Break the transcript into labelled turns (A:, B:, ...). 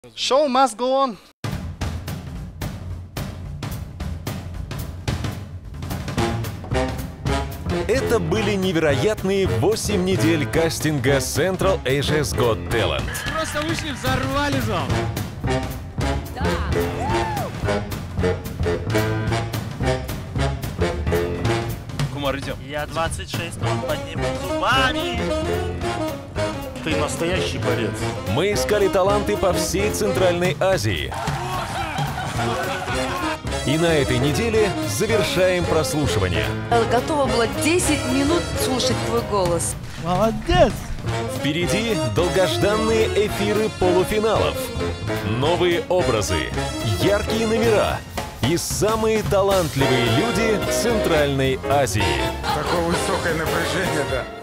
A: Show must go on.
B: Это были невероятные 8 недель кастинга Central Asia's Got Talent.
C: Просто вышли, взорвали зал.
A: Кумар, идем.
D: Я 26, он поднимет зубами.
E: Ты настоящий борец.
B: Мы искали таланты по всей Центральной Азии. И на этой неделе завершаем прослушивание.
F: Готова была 10 минут слушать твой голос.
C: Молодец!
B: Впереди долгожданные эфиры полуфиналов, новые образы, яркие номера и самые талантливые люди Центральной Азии.
E: Такое высокое напряжение, да.